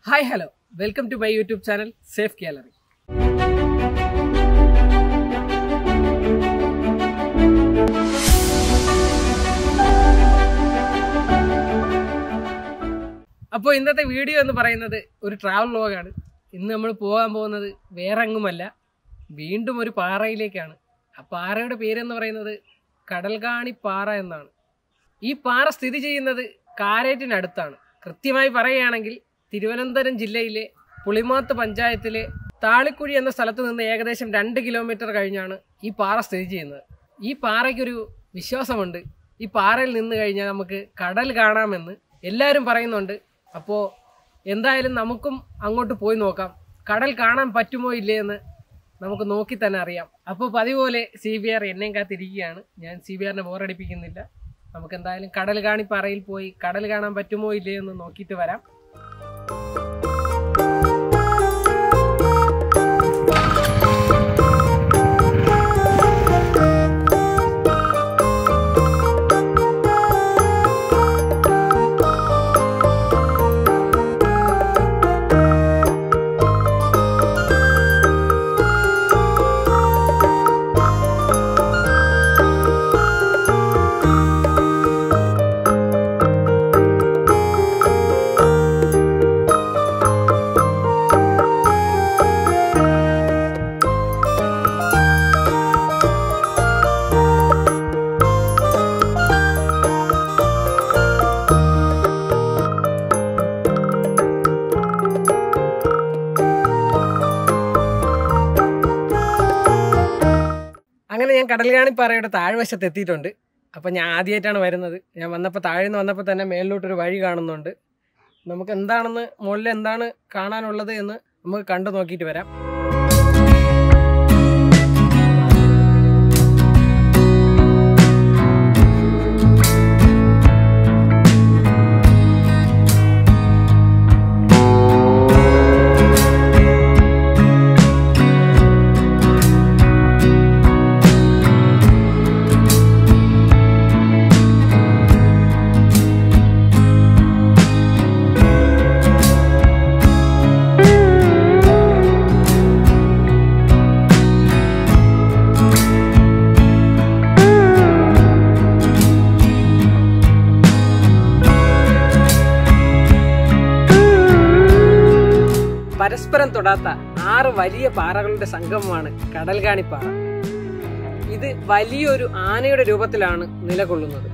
Hi, hello. Welcome to my YouTube channel, Safe Gallery. അപ്പോൾ ഇന്നത്തെ video എന്ന് പറയുന്നത് ഒരു ട്രാവൽ വ്ലോഗാണ്. ഇന്ന് നമ്മൾ പോകാൻ പോകുന്നത് വേറെ എങ്ങുമല്ല, വീണ്ടും ഒരു പാറയിലേക്കാണ്. ആ പാറയുടെ പേരെന്ന് പറയുന്നത് കടൽകാണി പാറ എന്നാണ്. ഈ പാറ സ്ഥിതി ചെയ്യുന്നത് കാരേറ്റിനടുത്താണ്. കൃത്യമായി പറയുകയാണെങ്കിൽ തിരുവനന്തപുരം ജില്ലയിലെ പുളിമാത്ത് പഞ്ചായത്തിലെ താളിക്കുഴി എന്ന സ്ഥലത്ത് നിന്ന് ഏകദേശം 2 കിലോമീറ്റർ കഴിഞ്ഞാണ് ഈ പാറ സ്ഥിതി ചെയ്യുന്നത്. ഈ പാറയ്ക്കൊരു വിശ്വാസമുണ്ട്. ഈ പാറയിൽ നിന്ന് കഴിഞ്ഞാൽ നമുക്ക് കടൽ കാണാമെന്ന് എല്ലാവരും പറയുന്നുണ്ട്. അപ്പോൾ എന്തായാലും നമുക്കും അങ്ങോട്ട് പോയി നോക്കാം. കടൽ കാണാൻ പറ്റുമോ ഇല്ലേ എന്ന് നമുക്ക് നോക്കി തന്നെ അറിയാം. അപ്പോൾ പതിപോലെ CBR എന്നെയും കാത്തിരിക്കുകയാണ്. ഞാൻ CBRനെ ബോറടിപ്പിക്കുന്നില്ല. നമുക്ക് എന്തായാലും കടൽകാണി പാറയിൽ പോയി കടൽ കാണാൻ പറ്റുമോ ഇല്ലേ എന്ന് നോക്കിയിട്ട് വരാം. അങ്ങനെ ഞാൻ കടൽകാണിപ്പാറയുടെ താഴ്വശത്ത് എത്തിയിട്ടുണ്ട്. അപ്പോൾ ഞാൻ ആദ്യമായിട്ടാണ് വരുന്നത്. ഞാൻ വന്നപ്പോൾ താഴ്ന്ന് വന്നപ്പോൾ തന്നെ മേലിലോട്ടൊരു വഴി കാണുന്നുണ്ട്. നമുക്ക് എന്താണെന്ന് മുകളിൽ എന്താണ് കാണാനുള്ളത് എന്ന് നമുക്ക് കണ്ടു നോക്കിയിട്ട് വരാം. പരസ്പരം തൊടാത്ത 6 വലിയ പാറകളുടെ സംഗമമാണ് കടൽകാണിപ്പാറ. ഇത് വലിയൊരു ആനയുടെ രൂപത്തിലാണ് നിലകൊള്ളുന്നത്.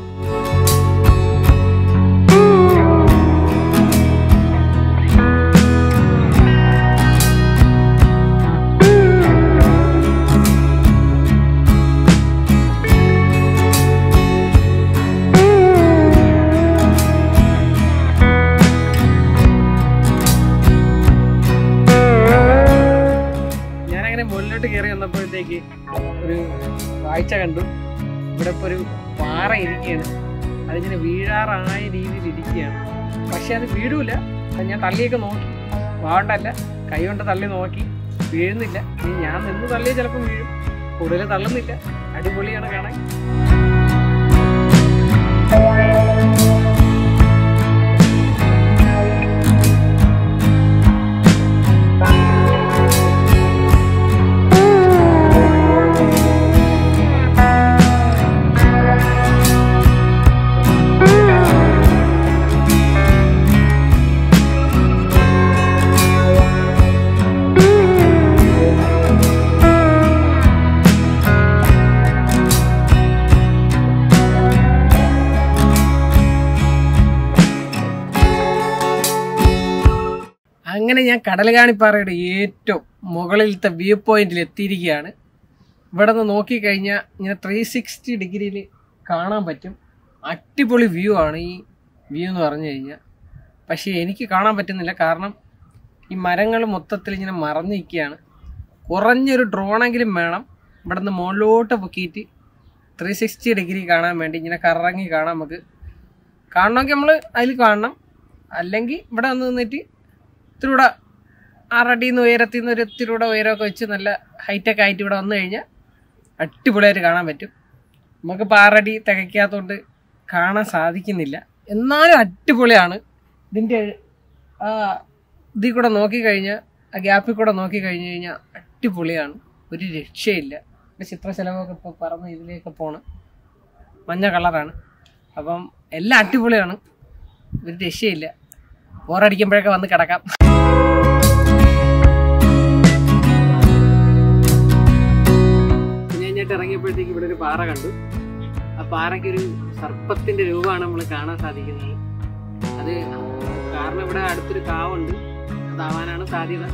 മുകളിലോട്ട് കയറി വന്നപ്പോഴത്തേക്ക് ഒരു കാഴ്ച കണ്ടു. ഇവിടെ ഇപ്പോൾ ഒരു പാറ ഇരിക്കുകയാണ്. അതിങ്ങനെ വീഴാറായ രീതിയിൽ ഇരിക്കുകയാണ്. പക്ഷെ അത് വീഴൂല. അത് ഞാൻ തള്ളിയൊക്കെ നോക്കി, വാണ്ടല്ല കൈ കൊണ്ട് തള്ളി നോക്കി, വീഴുന്നില്ല. ഇനി ഞാൻ നിന്ന് തള്ളിയ ചിലപ്പോൾ വീഴും. കൂടുതൽ തള്ളുന്നില്ല. അടിപൊളിയാണ് കാണാൻ. അങ്ങനെ ഞാൻ കടൽകാണിപ്പാറയുടെ ഏറ്റവും മുകളിലത്തെ വ്യൂ പോയിന്റിൽ എത്തിയിരിക്കുകയാണ്. ഇവിടെ നിന്ന് നോക്കിക്കഴിഞ്ഞാൽ ഇങ്ങനെ 360 ഡിഗ്രിയിൽ കാണാൻ പറ്റും. അടിപൊളി വ്യൂ ആണ് ഈ വ്യൂ എന്ന് പറഞ്ഞു കഴിഞ്ഞാൽ. പക്ഷേ എനിക്ക് കാണാൻ പറ്റുന്നില്ല, കാരണം ഈ മരങ്ങൾ മൊത്തത്തിൽ ഇങ്ങനെ മറഞ്ഞിരിക്കുകയാണ്. കുറഞ്ഞൊരു ഡ്രോണെങ്കിലും വേണം ഇവിടെ നിന്ന് മുകളിലോട്ട് പൊക്കിയിട്ട് 360 ഡിഗ്രി കാണാൻ വേണ്ടി. ഇങ്ങനെ കറങ്ങി കാണാൻ നമുക്ക് കാണണമെങ്കിൽ നമ്മൾ അതിൽ കാണണം. അല്ലെങ്കിൽ ഇവിടെ വന്ന് നിന്നിട്ട് ഇത്തിരൂടെ 6 അടിയിൽ നിന്ന് ഉയരത്തിൽ നിന്ന് ഒരു ഇത്തിരൂടെ ഉയരമൊക്കെ വെച്ച് നല്ല ഹൈറ്റൊക്കെ ആയിട്ട് ഇവിടെ വന്നു കഴിഞ്ഞാൽ അടിപൊളിയായിട്ട് കാണാൻ പറ്റും. നമുക്ക് 6 അടി തികയ്ക്കാത്തതുകൊണ്ട് കാണാൻ സാധിക്കുന്നില്ല. എന്നാലും അടിപൊളിയാണ്. ഇതിൻ്റെ ഇതിൽ കൂടെ നോക്കിക്കഴിഞ്ഞാൽ, ആ ഗ്യാപ്പിൽ കൂടെ നോക്കിക്കഴിഞ്ഞ് കഴിഞ്ഞാൽ അടിപൊളിയാണ്, ഒരു രക്ഷയില്ല. ചിത്രശലഭമൊക്കെ ഇപ്പോൾ പറന്ന് ഇതിലേക്ക് പോണ്, മഞ്ഞ കളറാണ്. അപ്പം എല്ലാം അടിപൊളിയാണ്, ഒരു രക്ഷയില്ല. ബോറടിക്കുമ്പോഴൊക്കെ വന്ന് കിടക്കാം. കഴിഞ്ഞിട്ട് ഇറങ്ങിയപ്പോഴത്തേക്ക് ഇവിടെ ഒരു പാറ കണ്ടു. ആ പാറയ്ക്കൊരു സർപ്പത്തിൻ്റെ രൂപമാണ് നമ്മൾ കാണാൻ സാധിക്കുന്നത്. അത് കാരണം ഇവിടെ അടുത്തൊരു കാവുണ്ട്, അതാവാനാണ് സാധ്യത.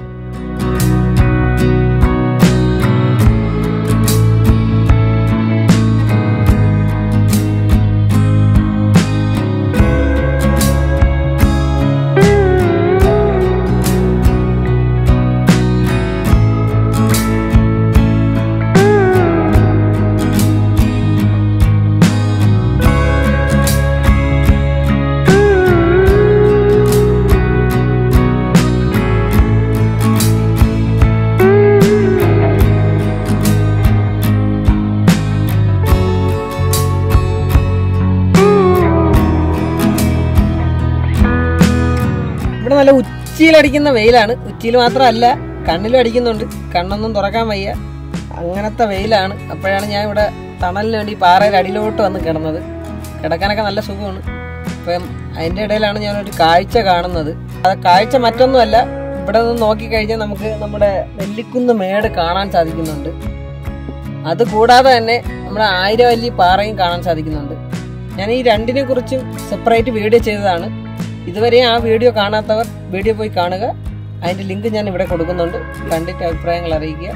നല്ല ഉച്ചിയിലടിക്കുന്ന വെയിലാണ്. ഉച്ചിയിൽ മാത്രമല്ല, കണ്ണിലും അടിക്കുന്നുണ്ട്. കണ്ണൊന്നും തുറക്കാൻ വയ്യ, അങ്ങനത്തെ വെയിലാണ്. അപ്പോഴാണ് ഞാൻ ഇവിടെ തണലിന് വേണ്ടി പാറയുടെ അടിയിലോട്ട് വന്ന് കിടന്നത്. കിടക്കാനൊക്കെ നല്ല സുഖമാണ്. അപ്പം അതിൻ്റെ ഇടയിലാണ് ഞാനൊരു കാഴ്ച കാണുന്നത്. ആ കാഴ്ച മറ്റൊന്നുമല്ല, ഇവിടെ നിന്ന് നോക്കിക്കഴിഞ്ഞാൽ നമുക്ക് നമ്മുടെ നെല്ലിക്കുന്ന് മേട് കാണാൻ സാധിക്കുന്നുണ്ട്. അതുകൂടാതെ തന്നെ നമ്മുടെ ആയിരവല്ലി പാറയും കാണാൻ സാധിക്കുന്നുണ്ട്. ഞാൻ ഈ രണ്ടിനെ കുറിച്ചും സെപ്പറേറ്റ് വീഡിയോ ചെയ്തതാണ്. ഇതുവരെ ആ വീഡിയോ കാണാത്തവർ വീഡിയോ പോയി കാണുക. അതിൻ്റെ ലിങ്ക് ഞാൻ ഇവിടെ കൊടുക്കുന്നുണ്ട്. കണ്ടിട്ട് അഭിപ്രായങ്ങൾ അറിയിക്കുക.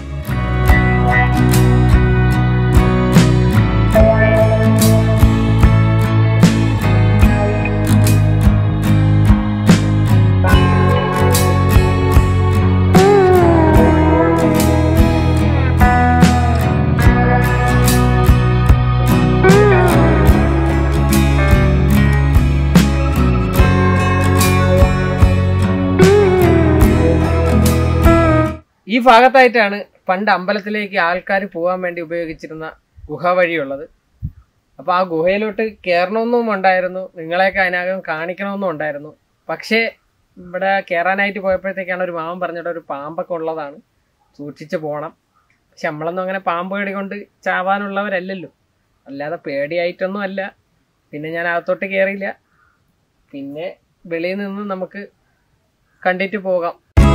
ഈ ഭാഗത്തായിട്ടാണ് പണ്ട് അമ്പലത്തിലേക്ക് ആൾക്കാർ പോകാൻ വേണ്ടി ഉപയോഗിച്ചിരുന്ന ഗുഹ വഴിയുള്ളത്. അപ്പോൾ ആ ഗുഹയിലോട്ട് കയറണമെന്നും ഉണ്ടായിരുന്നു, നിങ്ങളെയൊക്കെ അതിനകം കാണിക്കണമെന്നും ഉണ്ടായിരുന്നു. പക്ഷേ ഇവിടെ കയറാനായിട്ട് പോയപ്പോഴത്തേക്കാണ് ഒരു മാമൻ പറഞ്ഞിട്ട് ഒരു പാമ്പൊക്കെ ഉള്ളതാണ്, സൂക്ഷിച്ച് പോകണം. പക്ഷെ നമ്മളൊന്നും അങ്ങനെ പാമ്പ് കടി കൊണ്ട് ചാവാനുള്ളവരല്ലല്ലോ, അല്ലാതെ പേടിയായിട്ടൊന്നും അല്ല. പിന്നെ ഞാൻ അകത്തോട്ട് കയറിയില്ല. പിന്നെ വെളിയിൽ നിന്ന് നമുക്ക് കണ്ടിട്ട് പോകാം.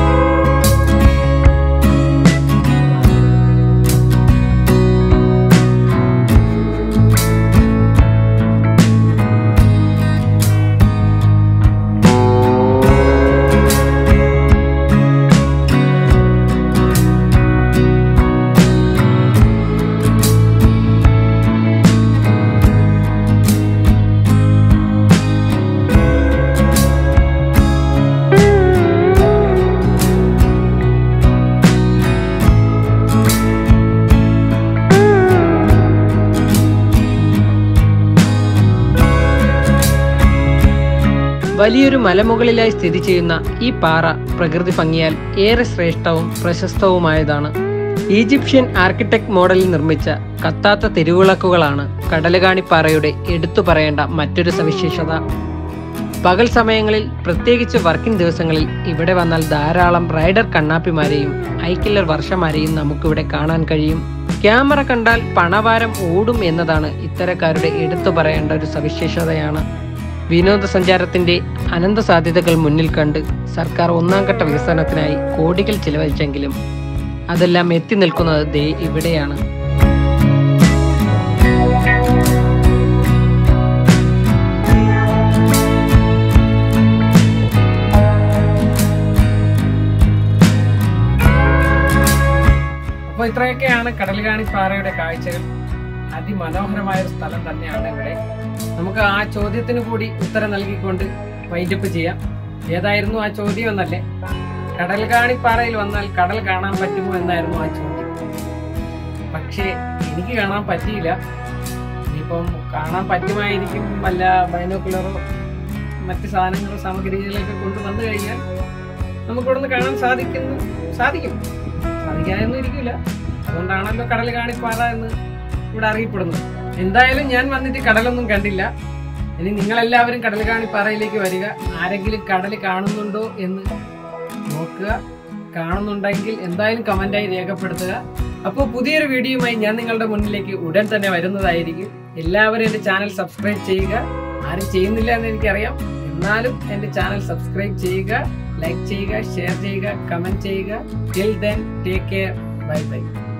വലിയൊരു മലമുകളിലായി സ്ഥിതി ചെയ്യുന്ന ഈ പാറ പ്രകൃതി ഭംഗിയാൽ ഏറെ ശ്രേഷ്ഠവും പ്രശസ്തവുമായതാണ്. ഈജിപ്ഷ്യൻ ആർക്കിടെക്ട് മോഡലിൽ നിർമ്മിച്ച കത്താത്ത തെരുവിളക്കുകളാണ് കടലുകാണിപ്പാറയുടെ എടുത്തു പറയേണ്ട മറ്റൊരു സവിശേഷത. പകൽ സമയങ്ങളിൽ, പ്രത്യേകിച്ച് വർക്കിംഗ് ദിവസങ്ങളിൽ ഇവിടെ വന്നാൽ ധാരാളം റൈഡർ കണ്ണാപ്പിമാരെയും ഐക്കില്ലർ വർഷമാരെയും നമുക്കിവിടെ കാണാൻ കഴിയും. ക്യാമറ കണ്ടാൽ പണവാരം ഓടും എന്നതാണ് ഇത്തരക്കാരുടെ എടുത്തു പറയേണ്ട ഒരു സവിശേഷതയാണ്. വിനോദസഞ്ചാരത്തിന്റെ അനന്ത സാധ്യതകൾ മുന്നിൽ കണ്ട് സർക്കാർ ഒന്നാംഘട്ട വികസനത്തിനായി കോടികൾ ചിലവഴിച്ചെങ്കിലും അതെല്ലാം എത്തി നിൽക്കുന്നത് ദേ ഇവിടെയാണ്. അപ്പോൾ ഇത്രയൊക്കെയാണ് കടലുകാണിപ്പാറയുടെ കാഴ്ചകൾ. അതിമനോഹരമായ ഒരു സ്ഥലം തന്നെയാണ് ഇവിടെ. നമുക്ക് ആ ചോദ്യത്തിന് കൂടി ഉത്തരം നൽകിക്കൊണ്ട് വൈൻഡപ്പ് ചെയ്യാം. ഏതായിരുന്നു ആ ചോദ്യം എന്നല്ലേ? കടലുകാണിപ്പാറയിൽ വന്നാൽ കടൽ കാണാൻ പറ്റുമോ എന്നായിരുന്നു ആ ചോദ്യം. പക്ഷേ എനിക്ക് കാണാൻ പറ്റിയില്ല. ഇനിയിപ്പം കാണാൻ പറ്റുമായിരിക്കും, വല്ല ബൈനോക്കുലറോ മറ്റ് സാധനങ്ങളോ സാമഗ്രികളൊക്കെ കൊണ്ടുവന്നു കഴിഞ്ഞാൽ നമുക്കിവിടെ നിന്ന് കാണാൻ സാധിക്കും. സാധിക്കാനൊന്നും ഇരിക്കില്ല. അതുകൊണ്ടാണല്ലോ കടലുകാണിപ്പാറ എന്ന് ഇവിടെ അറിയപ്പെടുന്നത്. എന്തായാലും ഞാൻ വന്നിട്ട് കടലൊന്നും കണ്ടില്ല. ഇനി നിങ്ങളെല്ലാവരും കടലുകാണിപ്പാറയിലേക്ക് വരിക. ആരെങ്കിലും കടൽ കാണുന്നുണ്ടോ എന്ന് നോക്കുക. കാണുന്നുണ്ടെങ്കിൽ എന്തായാലും കമന്റായി രേഖപ്പെടുത്തുക. അപ്പോൾ പുതിയൊരു വീഡിയോയുമായി ഞാൻ നിങ്ങളുടെ മുന്നിലേക്ക് ഉടൻ തന്നെ വരുന്നതായിരിക്കും. എല്ലാവരും എൻ്റെ ചാനൽ സബ്സ്ക്രൈബ് ചെയ്യുക. ആരും ചെയ്യുന്നില്ല എന്ന് എനിക്കറിയാം, എന്നാലും എൻ്റെ ചാനൽ സബ്സ്ക്രൈബ് ചെയ്യുക, ലൈക്ക് ചെയ്യുക, ഷെയർ ചെയ്യുക, കമന്റ് ചെയ്യുക. Till then take care, bye by.